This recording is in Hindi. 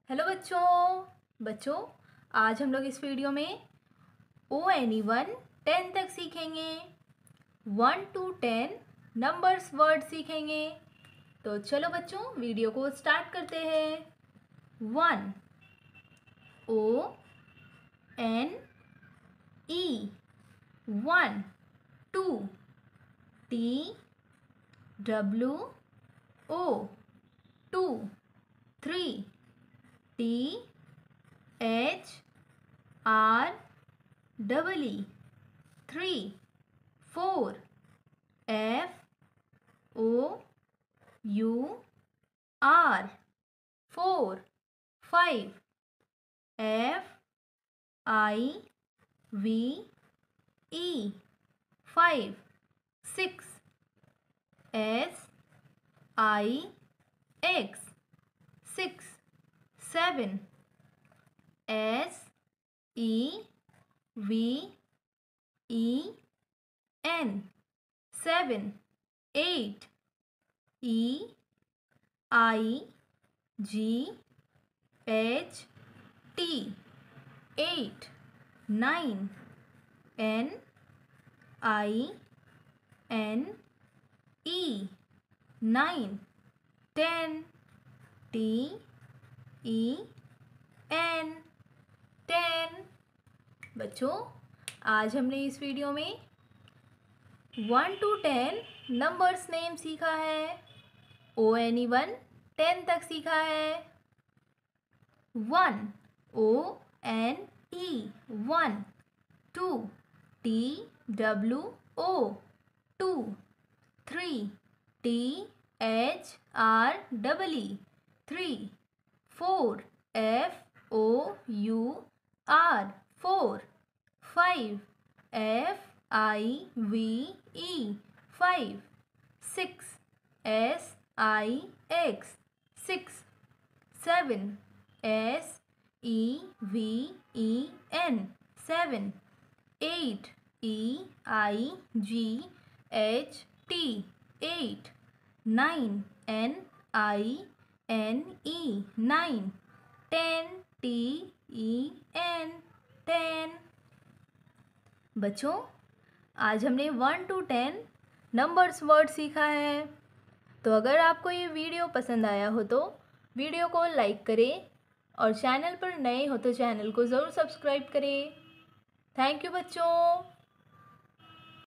हेलो बच्चों आज हम लोग इस वीडियो में ONE1 10 तक सीखेंगे। 1 to 10 नंबर्स वर्ड सीखेंगे। तो चलो बच्चों वीडियो को स्टार्ट करते हैं। 1 ONE 1 2 TWO 2 3 THREE 3 4 FOUR 4 5 FIVE 5 6 SIX 6 7 SEVEN 7 8 EIGHT 8 9 NINE 9 10 TEN 10। बच्चों आज हमने इस वीडियो में 1 to 10 नंबर्स नेम सीखा है। ONE1 10 तक सीखा है। 1 ONE 1 2 TWO 2 3 THREE 3 4 FOUR 4 5 FIVE 5 6 SIX 6 7 SEVEN 7 8 EIGHT 8 9 NINE 9 10 TEN 10। बच्चों आज हमने 1 to 10 नंबर्स वर्ड सीखा है। तो अगर आपको ये वीडियो पसंद आया हो तो वीडियो को लाइक करें और चैनल पर नए हो तो चैनल को ज़रूर सब्सक्राइब करें। थैंक यू बच्चों।